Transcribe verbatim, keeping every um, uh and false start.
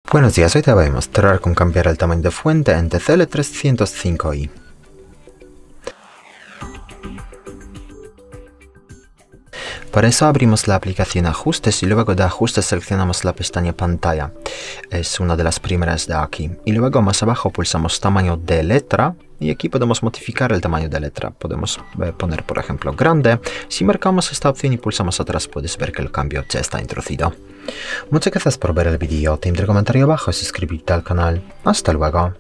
Buenos días, hoy te voy a mostrar cómo cambiar el tamaño de fuente en T C L trescientos cinco i. Para eso abrimos la aplicación Ajustes y luego de Ajustes seleccionamos la pestaña Pantalla. Es una de las primeras de aquí. Y luego más abajo pulsamos Tamaño de letra y aquí podemos modificar el tamaño de letra. Podemos eh, poner, por ejemplo, grande. Si marcamos esta opción y pulsamos atrás, puedes ver que el cambio ya está introducido. Muchas gracias por ver el vídeo. Te invito a comentario abajo y suscribirte al canal. Hasta luego.